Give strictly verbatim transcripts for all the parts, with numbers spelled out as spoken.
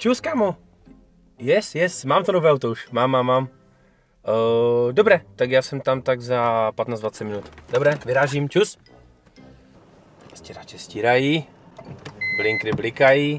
Čus, kámo. Yes, yes, mám to nové auto už. Mám, mám, mám. Uh, dobré, tak já jsem tam tak za patnáct dvacet minut. Dobré, vyrážím, čus. Stírače stírají. Blinkry blikají.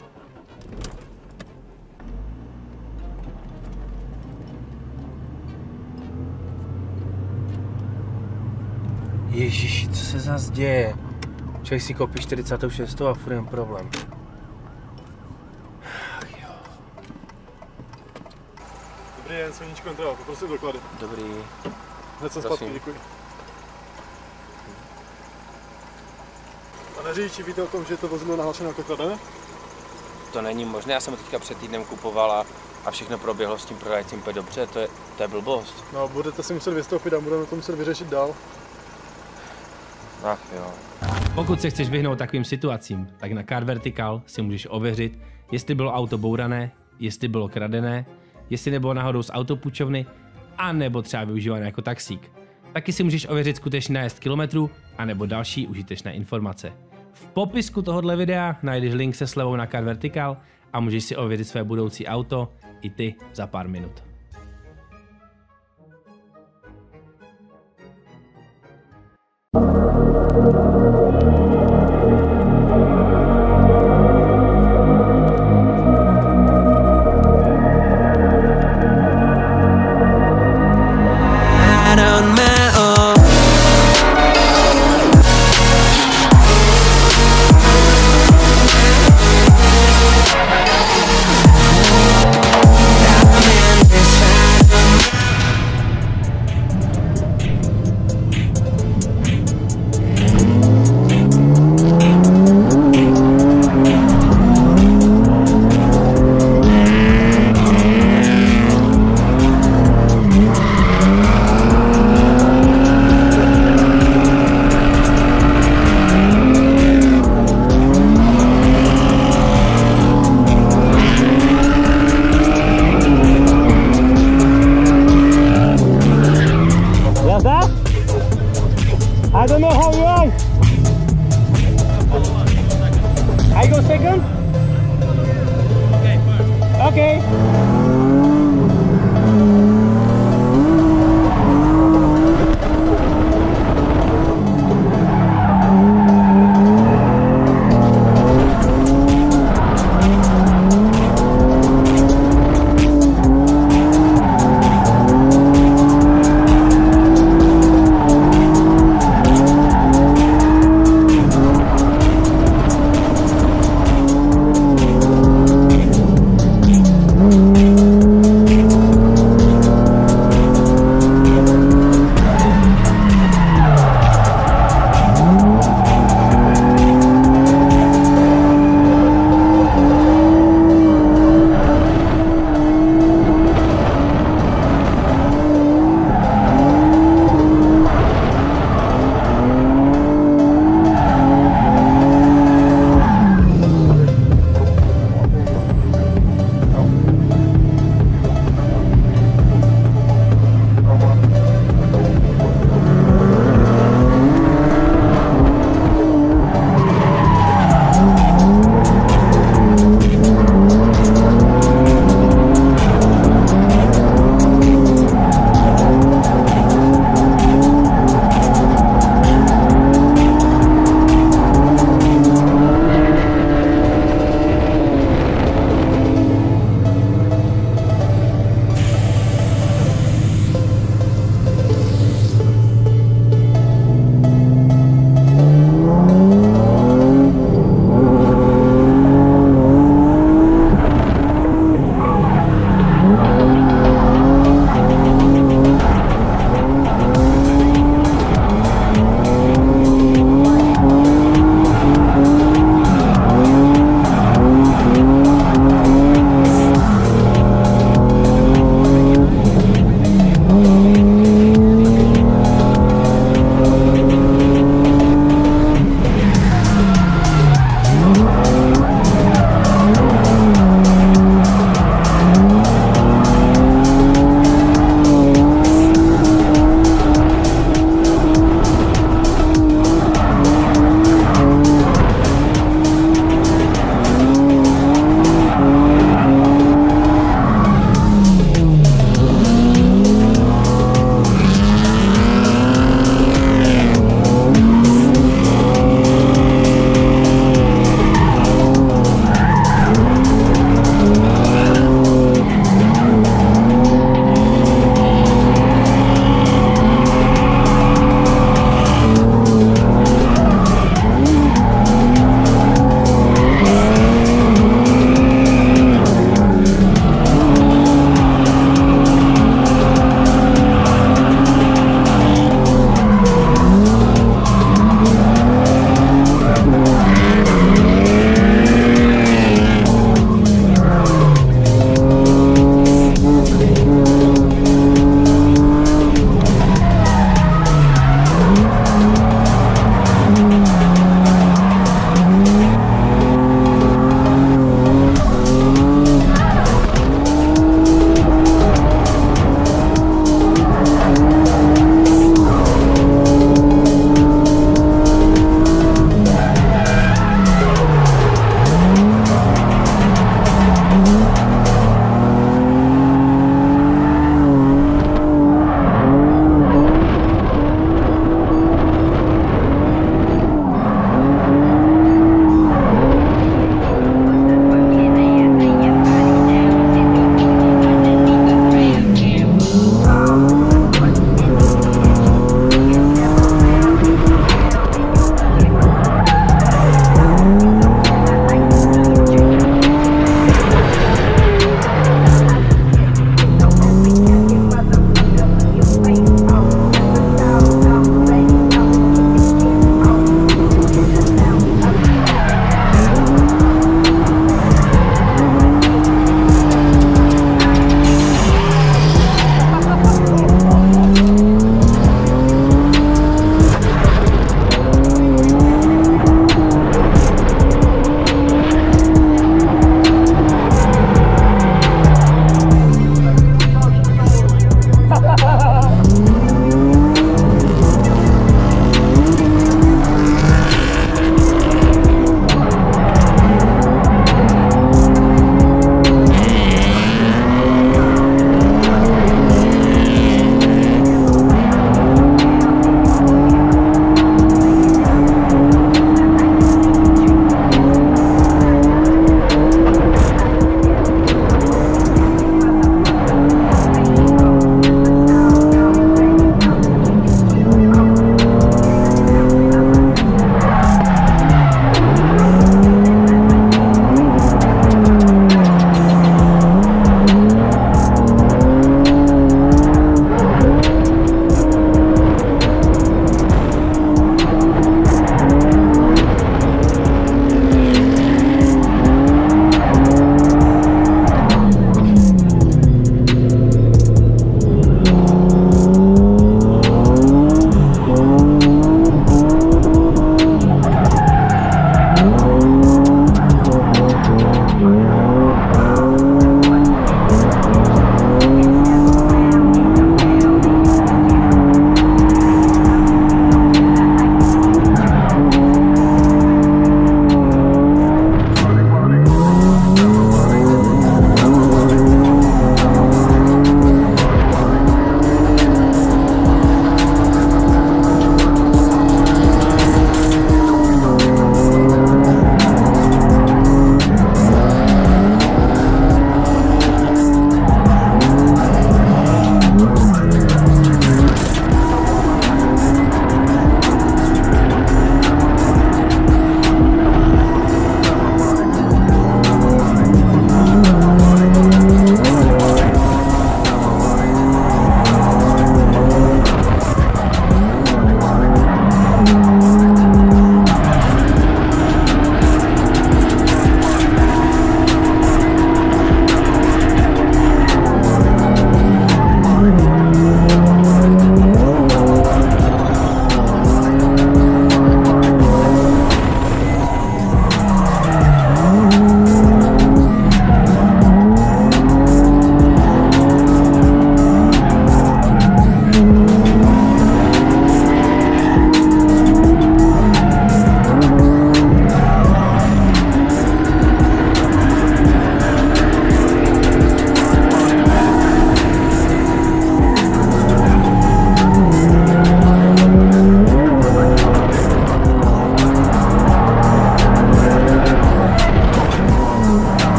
Ježiši, co se zase děje? Člověk si koupí čtyřicet šest a furt jen problém. Dobrý den, Sluníčko kontrola, poprosím doklady. Dobrý. Hned jsem zpátky, děkuji. Pane řidiči, víte o tom, že je to vozidlo nahlašeno jako kradené? To není možné, já jsem ho teďka před týdnem kupoval a, a všechno proběhlo s tím prodájícím úplně dobře, to je, to je blbost. No, budete si muset vystoupit a budeme to muset vyřešit dál. Ach jo. Pokud se chceš vyhnout takovým situacím, tak na Car Vertical si můžeš ověřit, jestli bylo auto bourané, jestli bylo kradené, jestli nebylo náhodou z autopůjčovny, a nebo třeba využívané jako taxík. Taky si můžeš ověřit skutečný nájezd kilometrů, anebo další užitečné informace. V popisku tohoto videa najdeš link se slevou na Car Vertical a můžeš si ověřit své budoucí auto i ty za pár minut.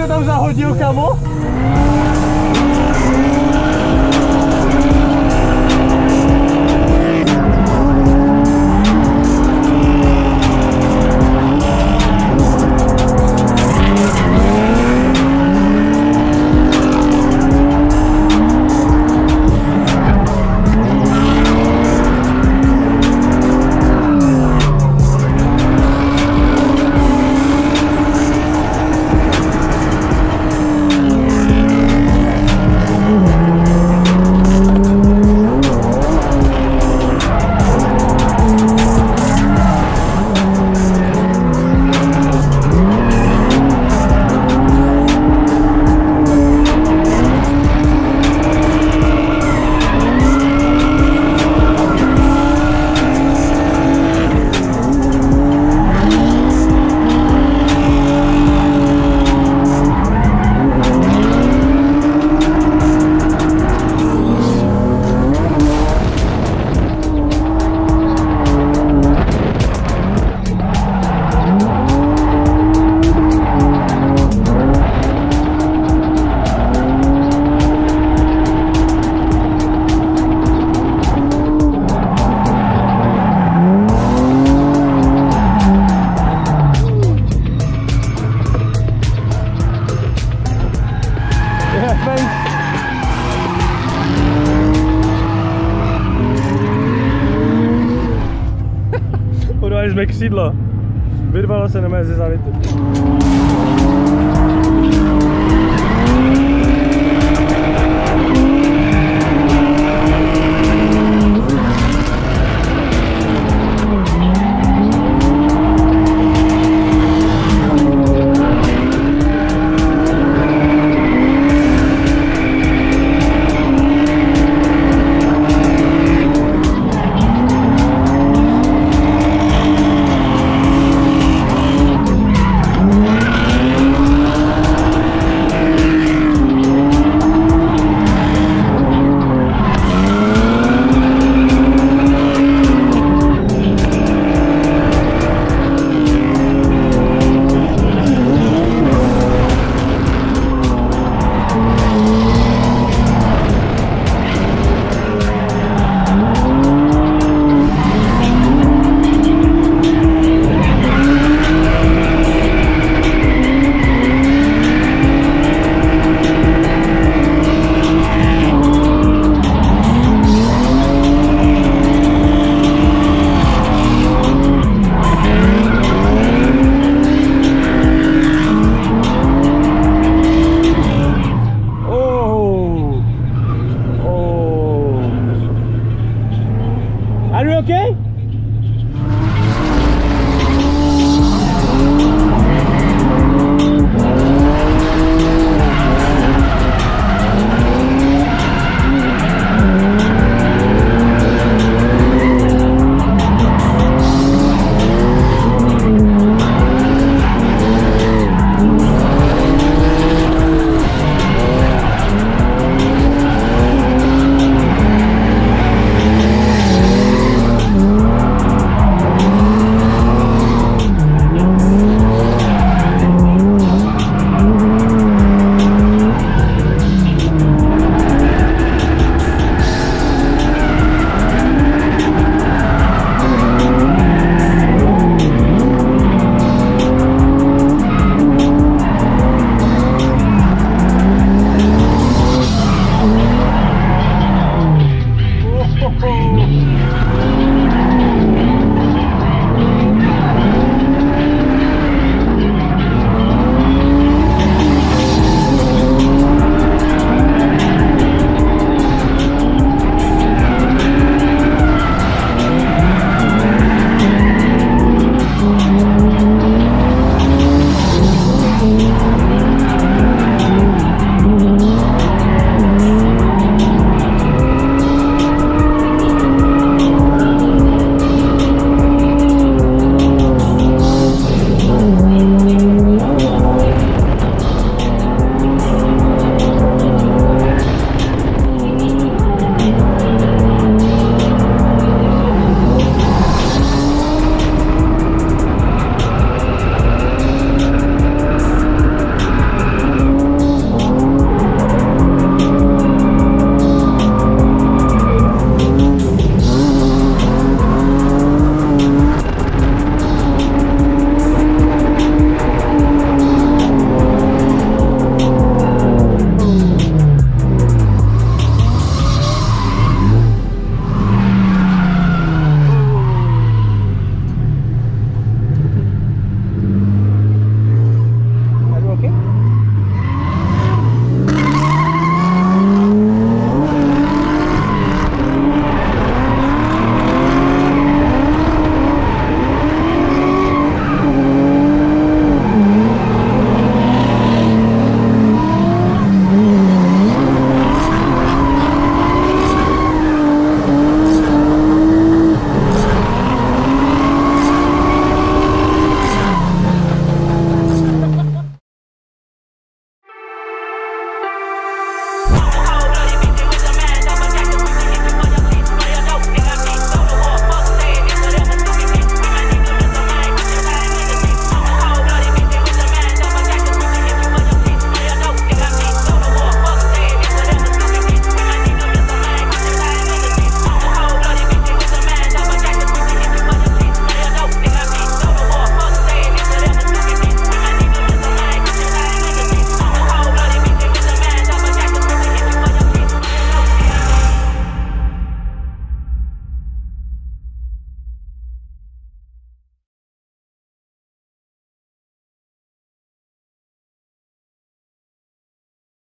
se tam zahodil, kamo? Urvali jsme křídlo. Vyrvalo se na mé ze závětu.